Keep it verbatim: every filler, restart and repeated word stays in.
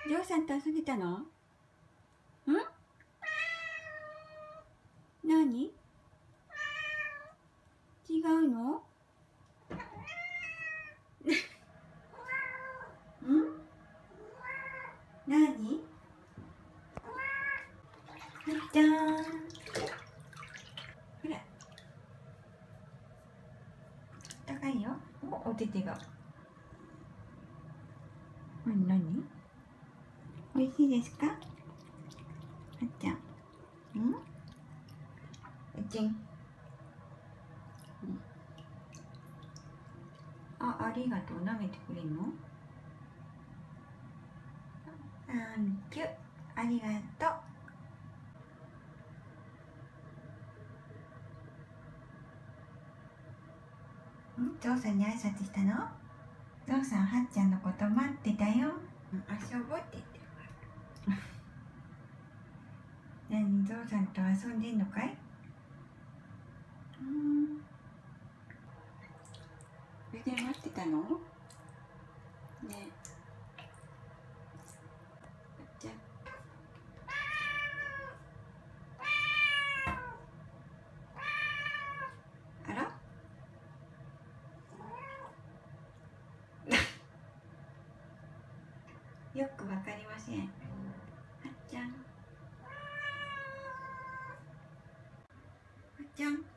ジョーさんと遊んでたの？ん？何？違うの？ん？何？じゃーん。ほら。高いよ。お、お手手が。うん、何？おいしいですか？はっちゃん。ん？うちん。あ、ありがとう。舐めてくれるの？サンキュー。ありがとう。ん？ゾウさんに挨拶したの？ゾウさん、はっちゃんのこと待ってたよ。遊ぼうって言ってるから。何、ゾウさんと遊んでんのかい？うん。それで待ってたの？ね。じゃあらよくわかりません。はっちゃん。はっちゃん。